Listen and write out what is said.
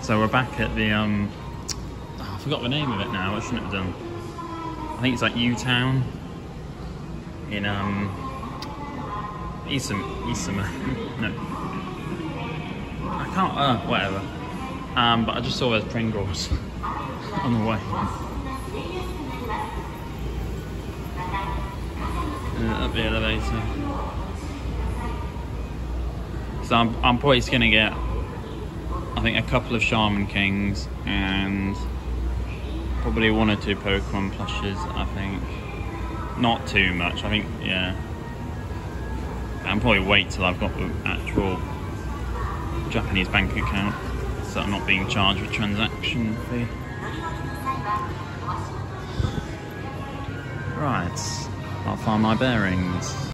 So we're back at the I forgot the name of it now. I shouldn't have done. I think it's like U-Town in Izumo. No, I can't. Whatever. But I just saw those Pringles on the way. Up the elevator. So I'm probably just gonna get, I think, a couple of Shaman Kings and probably 1 or 2 Pokemon plushes. I think not too much. I think, yeah. I'll probably wait till I've got the actual Japanese bank account, so I'm not being charged with transaction fee. Right, I'll find my bearings.